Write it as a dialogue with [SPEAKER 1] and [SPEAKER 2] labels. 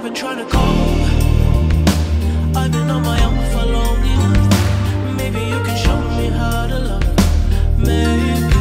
[SPEAKER 1] been trying to go. I've been on my own for long enough. Maybe you can show me how to love. Maybe